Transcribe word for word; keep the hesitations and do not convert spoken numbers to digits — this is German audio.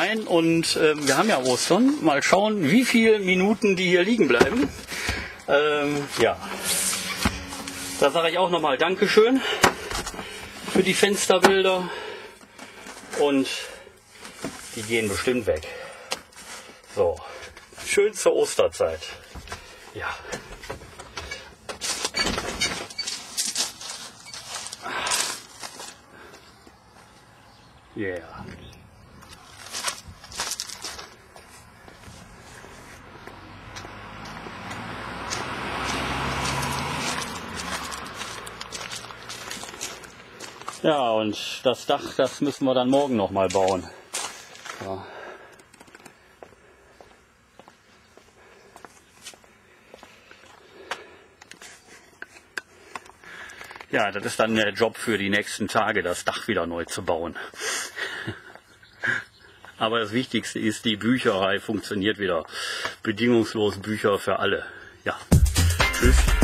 ein und äh, wir haben ja Ostern. Mal schauen, wie viele Minuten die hier liegen bleiben. Ähm, ja, da sage ich auch nochmal Dankeschön für die Fensterbilder und die gehen bestimmt weg. So, schön zur Osterzeit. Ja. Yeah. Ja, und das Dach, das müssen wir dann morgen noch mal bauen. Ja. Ja, das ist dann der Job für die nächsten Tage, das Dach wieder neu zu bauen. Aber das Wichtigste ist, die Bücherei funktioniert wieder. Bedingungslos Bücher für alle. Ja, tschüss.